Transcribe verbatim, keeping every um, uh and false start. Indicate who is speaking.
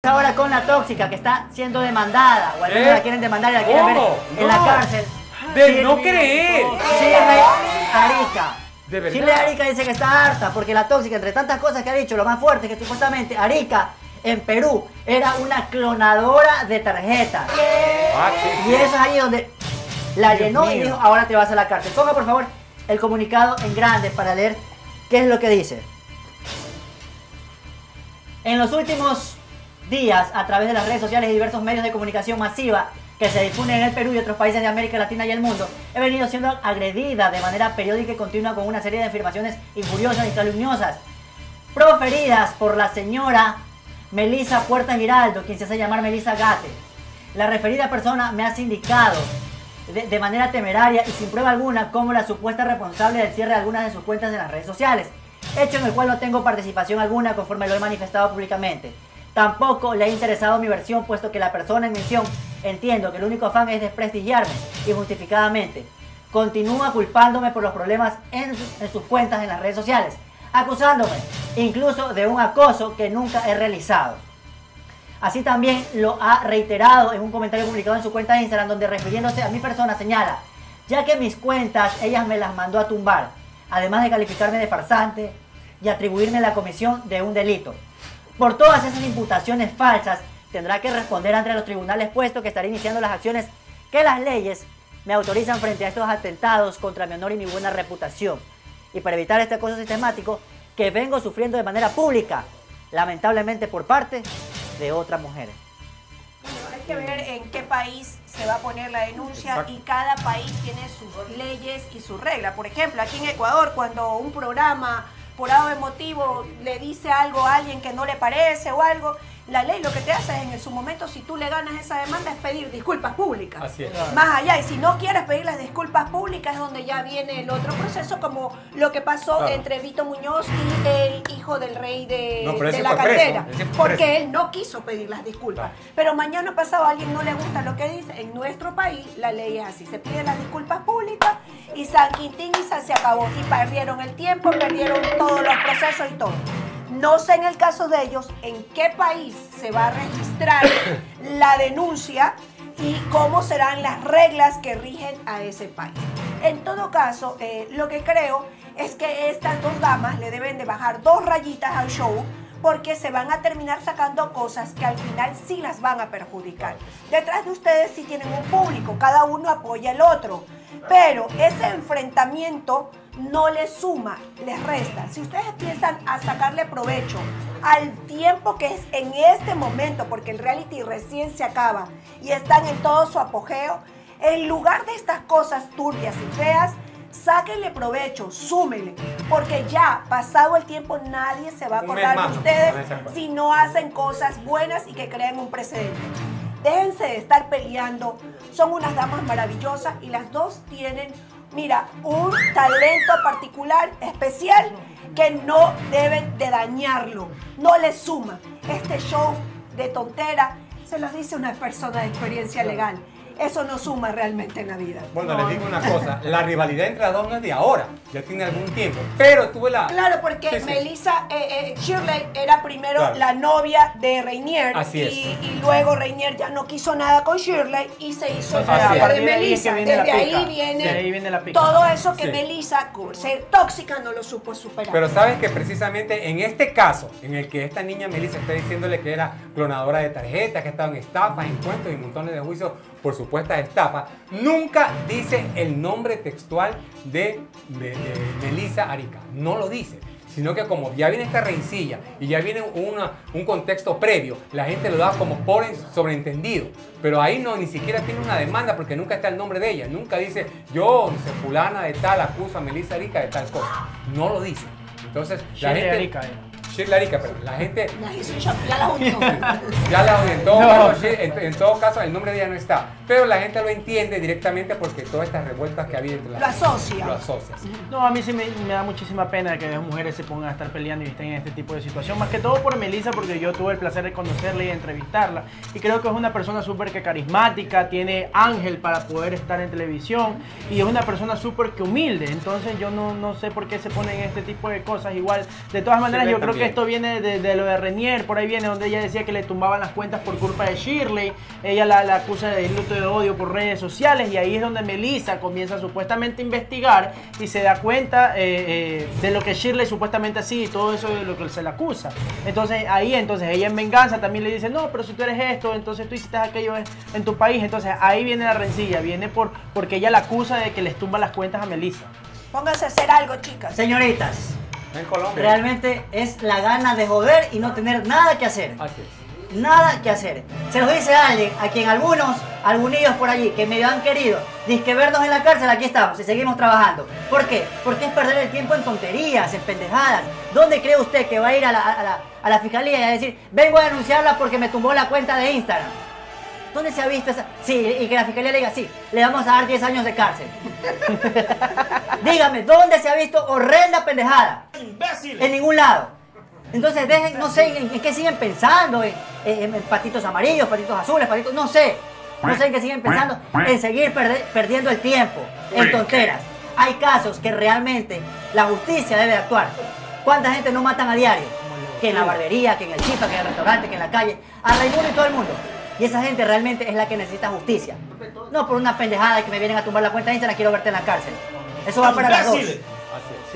Speaker 1: está ahora con la tóxica que está siendo demandada, o al menos
Speaker 2: ¿Eh?
Speaker 1: la quieren demandar y la quieren ver en
Speaker 2: No.
Speaker 1: la cárcel.
Speaker 2: De
Speaker 1: Shirley-
Speaker 2: no creer.
Speaker 1: Shirley Arica.
Speaker 2: De verdad.
Speaker 1: Shirley Arica dice que está harta porque la tóxica, entre tantas cosas que ha dicho, lo más fuerte es que supuestamente Arica en Perú era una clonadora de tarjetas.
Speaker 2: Ah, sí, sí.
Speaker 1: Y eso es ahí donde la
Speaker 3: Dios
Speaker 1: llenó y
Speaker 3: mío.
Speaker 1: dijo, ahora te vas a la cárcel. Ponga por favor el comunicado en grande para leer qué es lo que dice. En los últimos días, a través de las redes sociales y diversos medios de comunicación masiva que se difunden en el Perú y otros países de América Latina y el mundo, he venido siendo agredida de manera periódica y continua con una serie de afirmaciones injuriosas y calumniosas proferidas por la señora Melissa Puerta Giraldo, quien se hace llamar Melissa Gate. La referida persona me ha sindicado de, de manera temeraria y sin prueba alguna como la supuesta responsable del cierre de algunas de sus cuentas en las redes sociales, hecho en el cual no tengo participación alguna conforme lo he manifestado públicamente. Tampoco le ha interesado mi versión, puesto que la persona en mención entiendo que el único afán es desprestigiarme injustificadamente. Continúa culpándome por los problemas en, en sus cuentas en las redes sociales, acusándome incluso de un acoso que nunca he realizado. Así también lo ha reiterado en un comentario publicado en su cuenta de Instagram, donde refiriéndose a mi persona señala, ya que mis cuentas ellas me las mandó a tumbar, además de calificarme de farsante y atribuirme la comisión de un delito. Por todas esas imputaciones falsas tendrá que responder ante los tribunales, puesto que estaré iniciando las acciones que las leyes me autorizan frente a estos atentados contra mi honor y mi buena reputación. Y para evitar este acoso sistemático que vengo sufriendo de manera pública, lamentablemente por parte de otras mujeres.
Speaker 4: Bueno, hay que ver en qué país se va a poner la denuncia.
Speaker 2: Exacto.
Speaker 4: Y cada país tiene sus leyes y sus reglas. Por ejemplo, aquí en Ecuador, cuando un programa por algo emotivo le dice algo a alguien que no le parece o algo, la ley lo que te hace es, en su momento, si tú le ganas esa demanda, es pedir disculpas públicas.
Speaker 2: Así es.
Speaker 4: Más allá, y si no quieres pedir las disculpas públicas, es donde ya viene el otro proceso, como lo que pasó
Speaker 2: Claro.
Speaker 4: entre Vito Muñoz y el hijo del rey de,
Speaker 2: No, pero
Speaker 4: de
Speaker 2: ese
Speaker 4: la
Speaker 2: fue preso,
Speaker 4: cantera,
Speaker 2: ese fue
Speaker 4: porque
Speaker 2: preso.
Speaker 4: él no quiso pedir las disculpas.
Speaker 2: Claro.
Speaker 4: Pero mañana pasado a alguien no le gusta lo que dice. En nuestro país la ley es así, se piden las disculpas públicas y San Quintín y San se acabó. Y perdieron el tiempo, perdieron todos los procesos y todo. No sé en el caso de ellos en qué país se va a registrar la denuncia y cómo serán las reglas que rigen a ese país. En todo caso, eh, lo que creo es que estas dos damas le deben de bajar dos rayitas al show, porque se van a terminar sacando cosas que al final sí las van a perjudicar. Detrás de ustedes sí tienen un público, cada uno apoya al otro, pero ese enfrentamiento no les suma, les resta. Si ustedes empiezan a sacarle provecho al tiempo que es en este momento, porque el reality recién se acaba y están en todo su apogeo, en lugar de estas cosas turbias y feas, sáquenle provecho, súmenle, porque ya pasado el tiempo nadie se va a
Speaker 2: Un mes
Speaker 4: acordar
Speaker 2: más,
Speaker 4: de
Speaker 2: ¿no?
Speaker 4: ustedes
Speaker 2: Con esa cosa.
Speaker 4: si no hacen cosas buenas y que creen un precedente. Déjense de estar peleando, son unas damas maravillosas y las dos tienen, mira, un talento particular, especial, que no deben de dañarlo, no les suma. Este show de tontera, se los dice una persona de experiencia legal. Eso no suma realmente en la vida.
Speaker 2: Bueno, les digo una cosa, la rivalidad entre las dos no es de ahora, ya tiene algún tiempo, pero tuve la...
Speaker 4: Claro, porque
Speaker 2: Sí, sí.
Speaker 4: Melissa, eh, eh, Shirley era primero
Speaker 2: Claro.
Speaker 4: la novia de Rainier.
Speaker 2: Así es.
Speaker 4: Y, y luego Rainier ya no quiso nada con Shirley y se hizo
Speaker 3: Entonces,
Speaker 4: novia
Speaker 2: a
Speaker 4: de
Speaker 3: partir de ahí es
Speaker 4: Melissa.
Speaker 3: que viene la
Speaker 4: Desde
Speaker 3: pica.
Speaker 4: ahí viene,
Speaker 3: De ahí viene la pica.
Speaker 4: todo eso que
Speaker 2: Sí.
Speaker 4: Melissa, por ser tóxica, no lo supo superar.
Speaker 2: Pero sabes que precisamente en este caso, en el que esta niña Melissa está diciéndole que era clonadora de tarjetas, que estaba en estafas, en cuentos y montones de juicios por supuestas estafas, nunca dice el nombre textual de, de, de Melissa Arica. No lo dice. Sino que como ya viene esta rencilla y ya viene una, un contexto previo, la gente lo da como por en- sobreentendido. Pero ahí no, ni siquiera tiene una demanda porque nunca está el nombre de ella. Nunca dice, yo, dice, fulana de tal, acuso a Melissa Arica de tal cosa. No lo dice. Entonces, la
Speaker 3: Shirley
Speaker 2: gente...
Speaker 3: Arica, eh.
Speaker 2: Shirley Arica, pero la gente
Speaker 4: La hizo un shock, ya la unió.
Speaker 2: ya la en todo,
Speaker 3: No.
Speaker 2: caso, Shir- en, en todo caso el nombre de ella no está. Pero la gente lo entiende directamente porque todas estas revueltas que había entre
Speaker 4: Lo
Speaker 2: las...
Speaker 4: asocia.
Speaker 2: Lo asocia. sí.
Speaker 3: No, a mí sí me, me da muchísima pena que las mujeres se pongan a estar peleando y estén en este tipo de situación. Más que todo por Melissa, porque yo tuve el placer de conocerla y de entrevistarla. Y creo que es una persona súper que carismática, tiene ángel para poder estar en televisión. Y es una persona súper que humilde. Entonces yo no, no sé por qué se ponen este tipo de cosas. Igual, de todas maneras,
Speaker 2: Shirley
Speaker 3: yo creo que esto viene de, de lo de Renier, por ahí viene donde ella decía que le tumbaban las cuentas por culpa de Shirley. Ella la, la acusa de delito de odio por redes sociales y ahí es donde Melissa comienza supuestamente a investigar y se da cuenta eh, eh, de lo que Shirley supuestamente hacía y todo eso de lo que se le acusa. Entonces ahí entonces ella en venganza también le dice, no, pero si tú eres esto, entonces tú hiciste aquello en, en tu país. Entonces ahí viene la rencilla, viene por porque ella la acusa de que les tumba las cuentas a Melissa.
Speaker 4: Pónganse a hacer algo, chicas.
Speaker 1: Señoritas,
Speaker 2: En Colombia.
Speaker 1: realmente es la gana de joder y no tener nada que hacer.
Speaker 2: Así es.
Speaker 1: Nada que hacer. Se los dice alguien a quien algunos, algunos por allí, que medio han querido, dizque vernos en la cárcel, aquí estamos y seguimos trabajando. ¿Por qué? Porque es perder el tiempo en tonterías, en pendejadas. ¿Dónde cree usted que va a ir a la, a la, a la fiscalía y a decir, vengo a denunciarla porque me tumbó la cuenta de Instagram? ¿Dónde se ha visto esa? Sí, y que la fiscalía le diga, sí, le vamos a dar diez años de cárcel. Dígame, ¿dónde se ha visto horrenda pendejada? ¡Imbécil! En ningún lado. Entonces, dejen, no sé, ¿en, en qué siguen pensando? ¿En, en, en patitos amarillos, patitos azules, patitos...? No sé. No sé en qué siguen pensando. En seguir perde, perdiendo el tiempo, en tonteras. Hay casos que realmente la justicia debe actuar. ¿Cuánta gente no matan a diario? Que en la barbería, que en el chifa, que en el restaurante, que en la calle. A Raimundo y todo el mundo. Y esa gente realmente es la que necesita justicia. No por una pendejada de que me vienen a tumbar la cuenta de Instagram, quiero verte en la cárcel. Eso va para las dos.